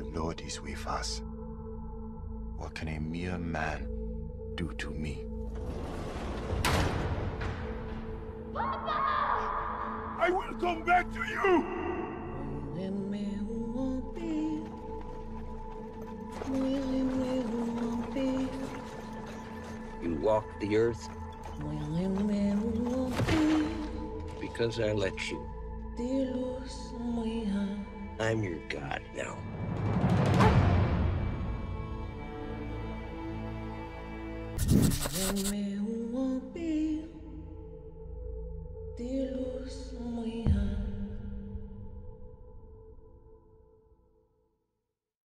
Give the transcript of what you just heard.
Lord is with us. What can a mere man do to me? I will come back to you! You walk the earth because I let you. I'm your god now. Dilo